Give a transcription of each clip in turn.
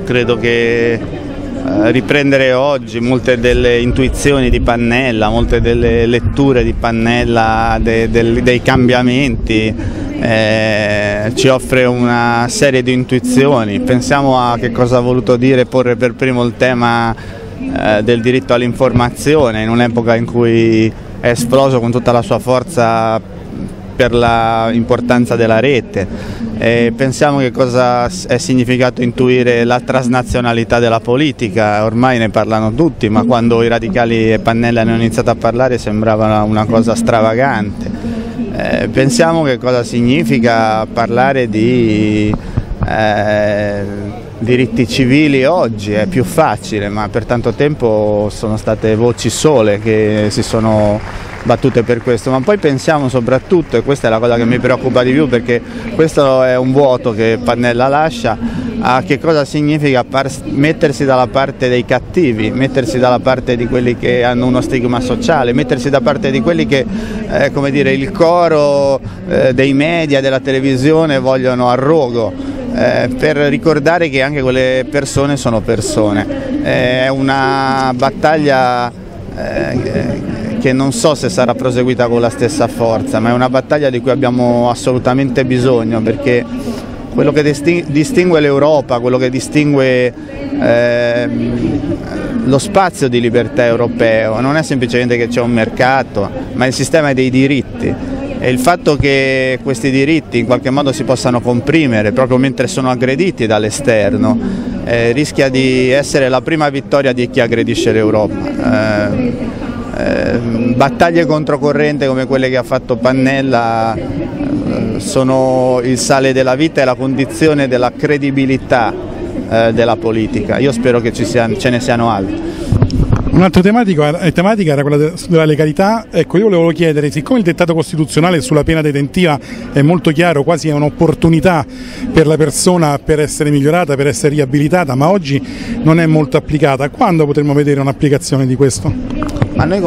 credo che riprendere oggi molte delle intuizioni di Pannella, molte delle letture di Pannella, dei cambiamenti, ci offre una serie di intuizioni. Pensiamo a che cosa ha voluto dire porre per primo il tema del diritto all'informazione in un'epoca in cui è esploso con tutta la sua forza per l'importanza della rete. Pensiamo che cosa è significato intuire la transnazionalità della politica. Ormai ne parlano tutti, ma quando i radicali e Pannella ne hanno iniziato a parlare sembrava una cosa stravagante. Pensiamo che cosa significa parlare di diritti civili oggi. È più facile, ma per tanto tempo sono state voci sole che si sono battute per questo. Ma poi pensiamo soprattutto, e questa è la cosa che mi preoccupa di più, perché questo è un vuoto che Pannella lascia, a che cosa significa mettersi dalla parte dei cattivi, mettersi dalla parte di quelli che hanno uno stigma sociale, mettersi da parte di quelli che, come dire, il coro dei media, della televisione vogliono a rogo, per ricordare che anche quelle persone sono persone. È una battaglia che non so se sarà proseguita con la stessa forza, ma è una battaglia di cui abbiamo assolutamente bisogno, perché quello che distingue l'Europa, quello che distingue lo spazio di libertà europeo non è semplicemente che c'è un mercato, ma il sistema dei diritti. E il fatto che questi diritti in qualche modo si possano comprimere proprio mentre sono aggrediti dall'esterno rischia di essere la prima vittoria di chi aggredisce l'Europa. Battaglie controcorrente come quelle che ha fatto Pannella sono il sale della vita e la condizione della credibilità della politica. Io spero che ce ne siano altri. Un'altra tematica era quella della legalità. Ecco, io volevo chiedere, siccome il dettato costituzionale sulla pena detentiva è molto chiaro, quasi è un'opportunità per la persona per essere migliorata, per essere riabilitata, ma oggi non è molto applicata, quando potremmo vedere un'applicazione di questo? Ma noi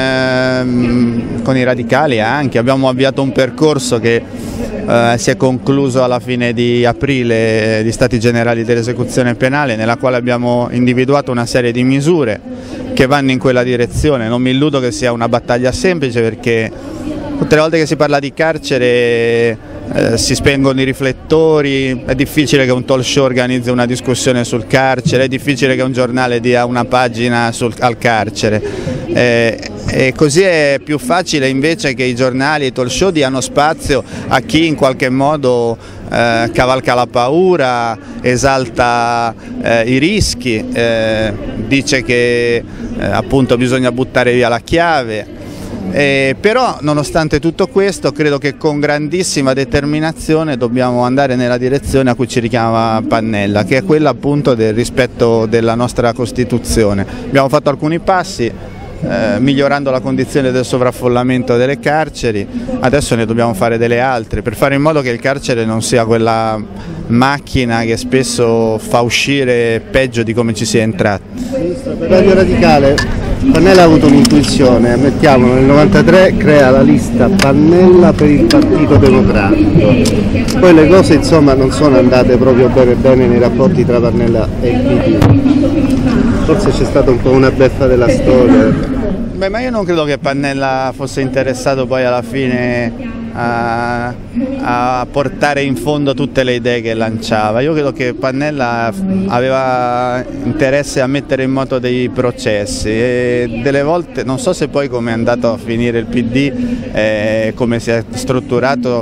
con i radicali anche abbiamo avviato un percorso che si è concluso alla fine di aprile di Stati Generali dell'esecuzione penale, nella quale abbiamo individuato una serie di misure che vanno in quella direzione. Non mi illudo che sia una battaglia semplice, perché tutte le volte che si parla di carcere si spengono i riflettori, è difficile che un talk show organizzi una discussione sul carcere, è difficile che un giornale dia una pagina al carcere. E così è più facile invece che i giornali e i talk show diano spazio a chi in qualche modo cavalca la paura, esalta i rischi, dice che appunto bisogna buttare via la chiave. Però nonostante tutto questo credo che con grandissima determinazione dobbiamo andare nella direzione a cui ci richiama Pannella, che è quella appunto del rispetto della nostra Costituzione. Abbiamo fatto alcuni passi migliorando la condizione del sovraffollamento delle carceri, adesso ne dobbiamo fare delle altre per fare in modo che il carcere non sia quella macchina che spesso fa uscire peggio di come ci si è entrati. Per Radio Radicale Pannella ha avuto un'intuizione, ammettiamolo, nel 93 crea la lista Pannella per il Partito Democratico, poi le cose insomma non sono andate proprio bene nei rapporti tra Pannella e il PD, forse c'è stata un po' una beffa della storia. Beh, ma io non credo che Pannella fosse interessato poi alla fine a portare in fondo tutte le idee che lanciava. Io credo che Pannella aveva interesse a mettere in moto dei processi e delle volte, non so se poi come è andato a finire il PD, come si è strutturato,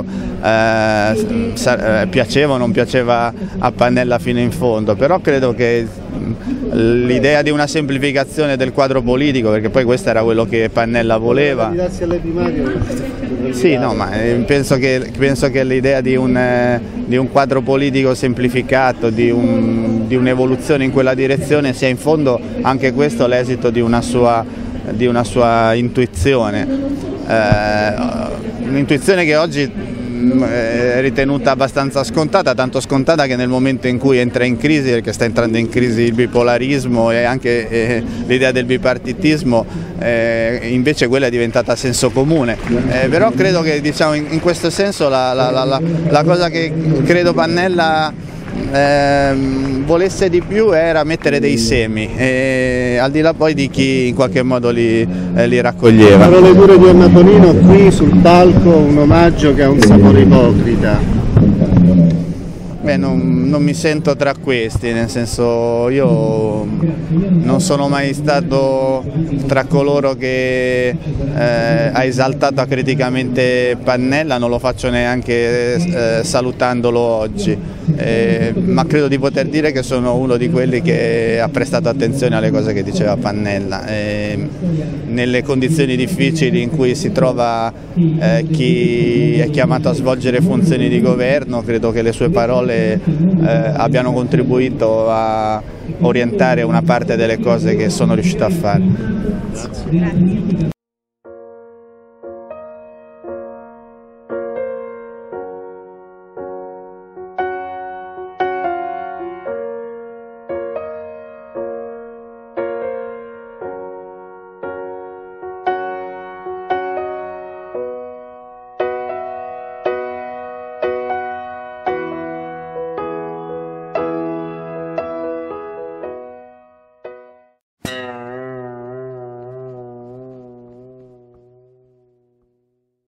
piaceva o non piaceva a Pannella fino in fondo, però credo che l'idea di una semplificazione del quadro politico, perché poi questo era quello che Pannella voleva. Sì, no, ma penso che l'idea di un quadro politico semplificato, di un'evoluzione in quella direzione sia in fondo anche questo l'esito di una sua intuizione. Un'intuizione che oggi è ritenuta abbastanza scontata, tanto scontata che nel momento in cui entra in crisi, perché sta entrando in crisi il bipolarismo e anche l'idea del bipartitismo, invece quella è diventata senso comune. Però credo che, diciamo, in questo senso la cosa che credo Pannella volesse di più era mettere dei semi, al di là poi di chi in qualche modo li raccoglieva. Parole pure di Emma Bonino qui sul palco, un omaggio che ha un sapore ipocrita. Beh, non mi sento tra questi, nel senso io non sono mai stato tra coloro che ha esaltato acriticamente Pannella, non lo faccio neanche salutandolo oggi, ma credo di poter dire che sono uno di quelli che ha prestato attenzione alle cose che diceva Pannella. Nelle condizioni difficili in cui si trova chi è chiamato a svolgere funzioni di governo, credo che le sue parole abbiano contribuito a orientare una parte delle cose che sono riuscito a fare.